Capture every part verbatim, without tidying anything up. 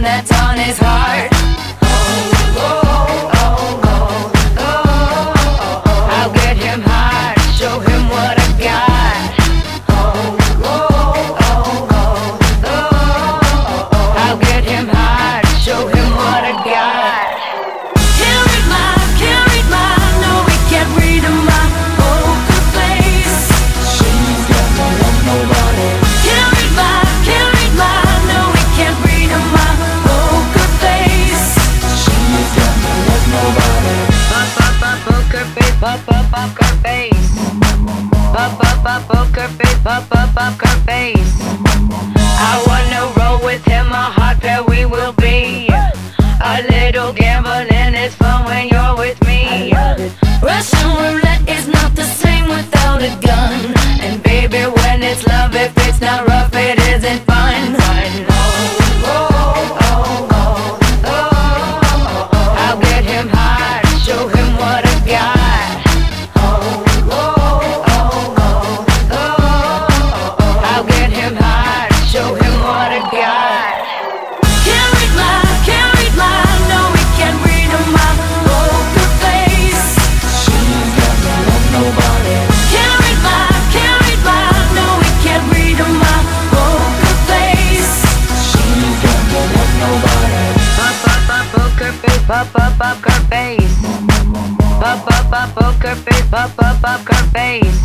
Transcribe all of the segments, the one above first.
that's on his heart. Oh, oh, oh, oh, oh, oh. I'll get him hard, show him what I got. Oh, oh, oh, oh, oh, oh. I'll get him hard, show him what I got. Can't read my, can't read my, no, we can't read my poker face. She's got no love, nobody. Can't read my, can't read my, no, we can't read my poker face. She's got no love, nobody. Pop, pop, pop, poker face, pop, pop, poker face. Pop, pop, pop, poker face, pop, pop, poker face. I wanna roll with him, a hot pair we will be. A little gambling is fun when you're with me. Russian roulette is not the same without a gun. And baby, when it's love, if it's not rough, it isn't fun. Oh, oh, oh, oh, oh, oh. I'll get him hard, show him what I got. Oh, oh, oh, oh, oh, oh. I'll get him hard, show him what I got. Can't read my, can't read my, no, we can't read my poker face. She's got no love, nobody. Can't read my, can't read my, no, we can't read my poker face. She's got no love, nobody. Pop, pop, pop, poker face, pop, pop, poker face. Pop, pop, pop, poker face, pop, pop, poker face.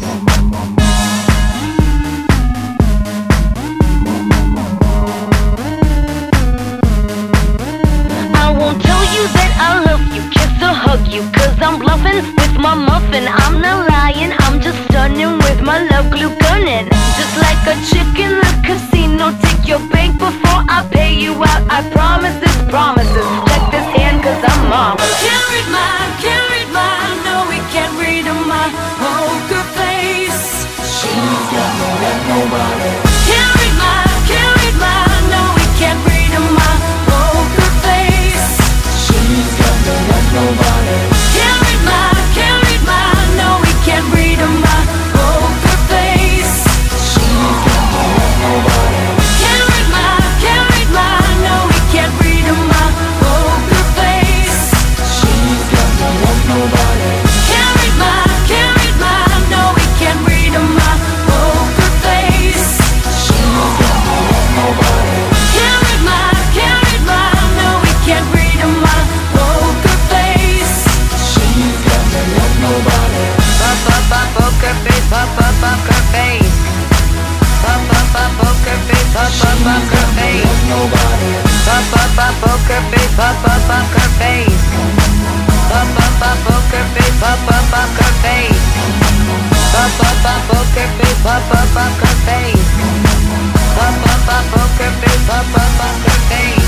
I won't tell you that I love you, kiss or hug you, cause I'm bluffing with my muffin. I'm not lying, I'm just stunning with my love glue gunning. Just like a chick in the casino, take your bank before I pay you out. I promise this promises, check this hand cause I'm marvelous. Can't read my, can't read my, no, we can't read my poker face. She's got no love, nobody. Can't read my, can't read my, no, we can't read my poker face. She's got no love, nobody. Can't read my, can't read my, no, we can't read my poker face. She's got no love, nobody. Can't read my, can't read my, no, we can't read my poker face. She's got no love, nobody. Can't read my, can't read my, no, we can't read my poker face. She's got no love, nobody. Can't read my, can't read my, no, we can't read my poker face. She's got no love, nobody. Pop, pop, pop, poker face, pop, pop, poker face. Pop, pop, pop, poker face, pop, pop, poker face. Nobody. Pop, pop, pop, poker face, pop, pop, poker face. Pop, pop, pop, poker face, pop, pop, poker face. Pop, pop, pop, poker face, pop, pop, poker face. Pop, pop, pop, poker face, pop, pop, poker face.